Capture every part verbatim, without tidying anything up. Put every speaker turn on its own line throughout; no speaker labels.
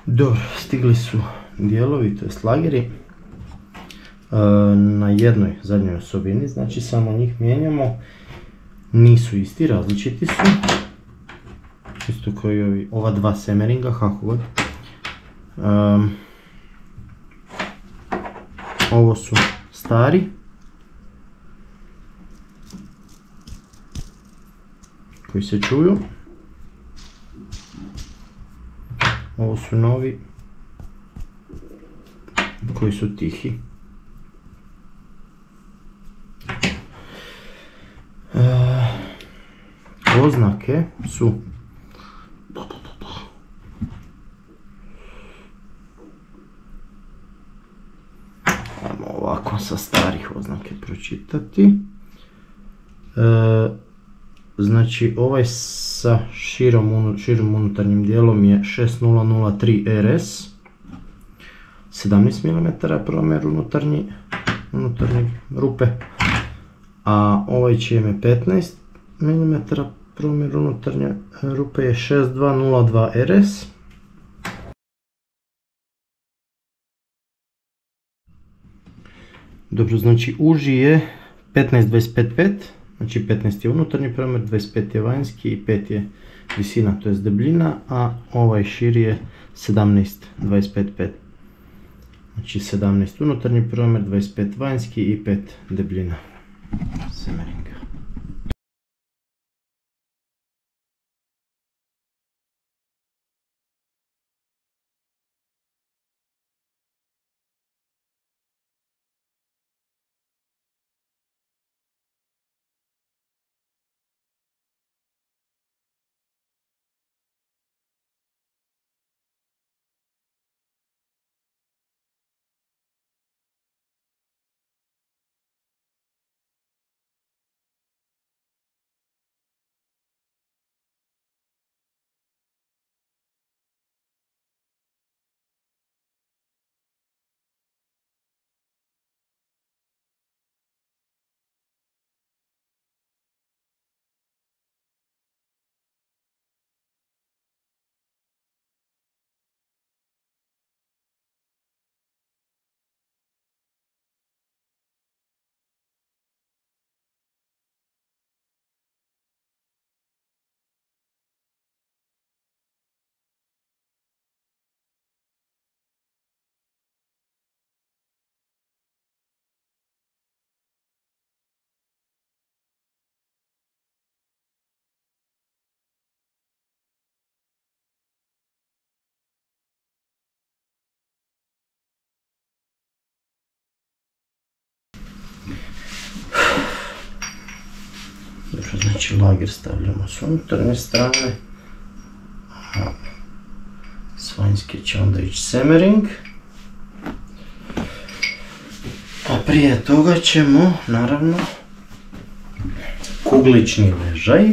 Dobro, stigli su dijelovi, to je lageri na jednoj zadnjoj osobini, znači samo njih mijenjamo. Nisu isti, različiti su. Isto kao i ovi, ova dva Semeringa, kako god. Um, ovo su stari. Koji se čuju. Ovo su novi. Koji su tihi. Uh, oznake su ajmo ovako sa starih oznake pročitati. Uh, znači ovaj sa širom, širom unutarnjim dijelom je šest nula nula tri R S, sedamnaest milimetara promjer unutarnji, unutarnje rupe, a ovaj čije je petnaest milimetara promjer unutarnje rupe je šest dva nula dva R S. Dobro, znači uži je petnaest dvadeset pet pet, znači petnaest je unutarnji promjer, dvadeset pet je vanjski i pet je visina, to je debljina, a ovaj širi je sedamnaest dvadeset pet pet. Znači sedamnaest unutarnji promjer, dvadeset pet vanjski i pet debljina. Semeringa. Dobro, znači lager stavljamo s unutarnje strane, a s vanjske će onda ići Semering. A prije toga ćemo, naravno, kuglični ležaj.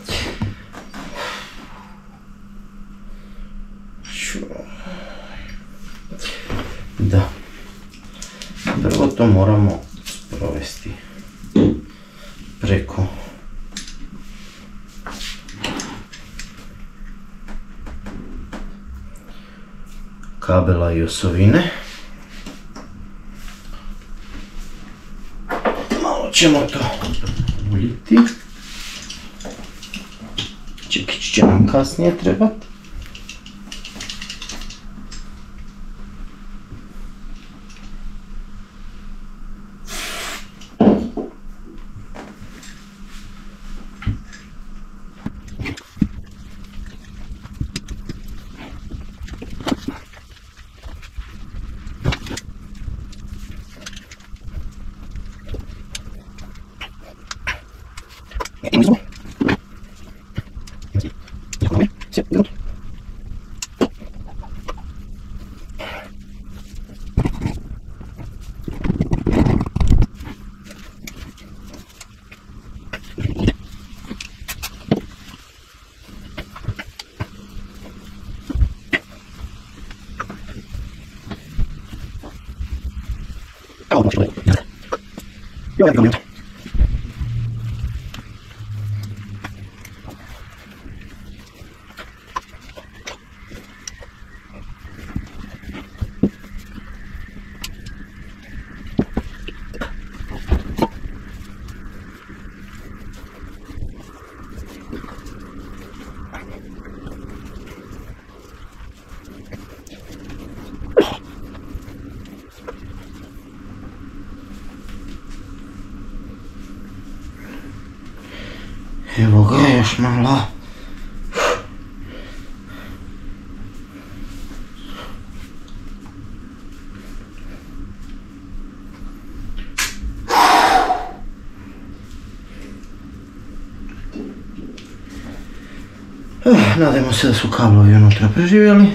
Da, prvo to moramo sprovesti preko kabela i osovine. Malo ćemo to uljiti. Čekić će nam kasnije trebati. Yo, ya me Evo ga još malo. Nadajmo se da su kablovi unutra preživjeli.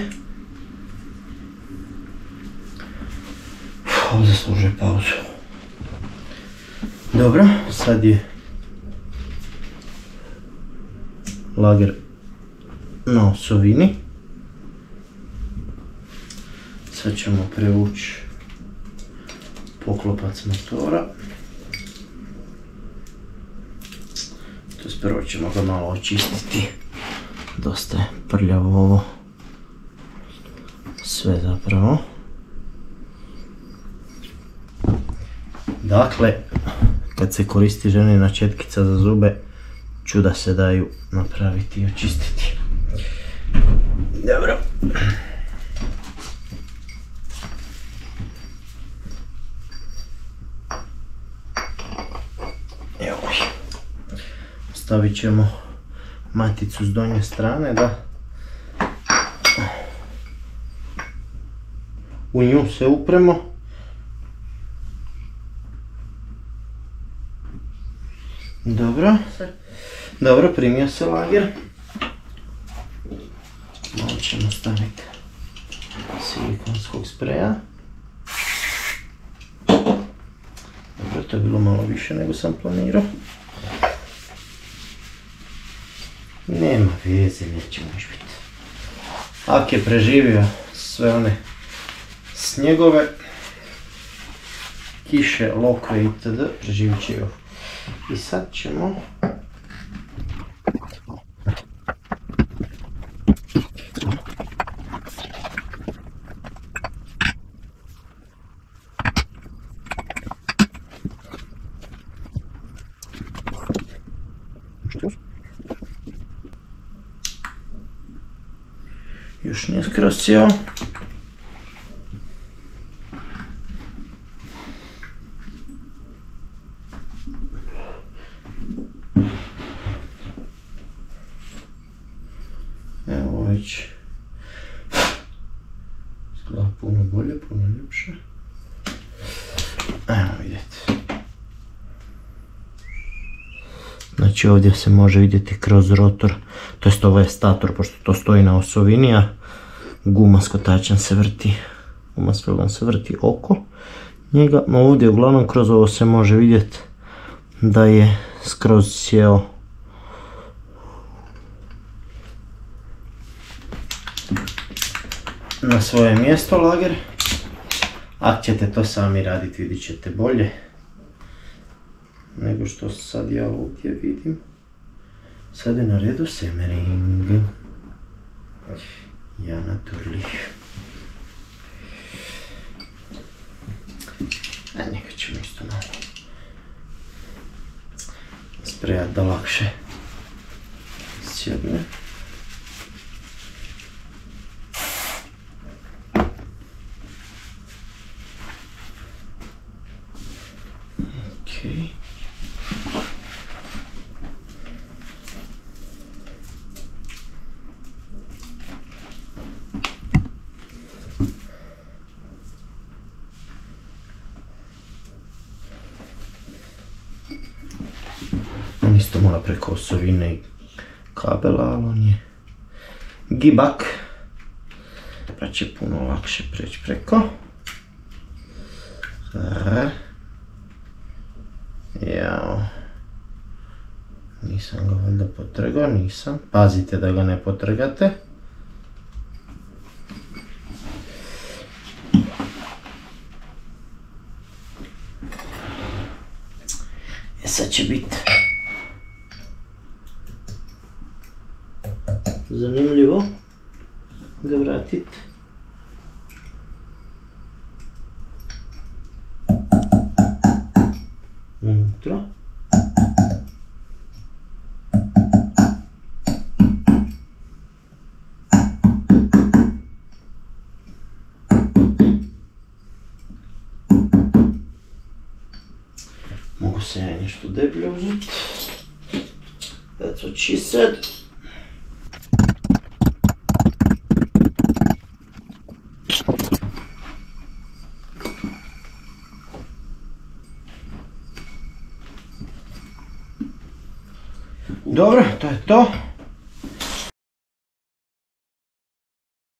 Ovo zaslužuje pauzu. Dobro, sad je lager na osovini. Sad ćemo prevući poklopac motora. To je prvo ćemo ga malo očistiti. Dosta je prljavo ovo sve zapravo. Dakle, kad se koristi ženina četkica za zube, čuda se daju napraviti i očistiti. Dobro. Evo. Stavit ćemo maticu s donje strane da u nju se upremo. Dobro, dobro, primio se lager. Malo ćemo staviti silikonskog spreja. Dobro, to je bilo malo više nego sam planirao. Nema veze, neće moći biti. Ak je preživio sve one snjegove, kiše, lokve itd. Preživit će i ovo. I sad ćemo još nije skroz sjeo. Evo već izgleda puno bolje, puno ljepše. Evo vidjeti. Znači ovdje se može vidjeti kroz rotor, to jest ovo je stator pošto to stoji na osovini, a guma s kotačem se vrti, guma s filom se vrti oko njega. No ovdje uglavnom kroz ovo se može vidjeti da je skroz sjeo. Na svoje mjesto lager. Ako ćete to sami raditi, vidit ćete bolje nego što sad ja ovdje vidim. Sad je na redu Semmering. Ja naturlich. A njega ćemo isto malo sprejati da lakše sjedne. Okay. On isto mora preko osovine i kabela, ali on je gibak, pa će puno lakše preći preko. Jao, nisam ga valjda potrgao, nisam. Pazite da ga ne potrgate. E sad će biti zanimljivo ga vratiti. Unutra. Mogu se ja nešto deblje uzeti. That's what she said. Dobro, to je to.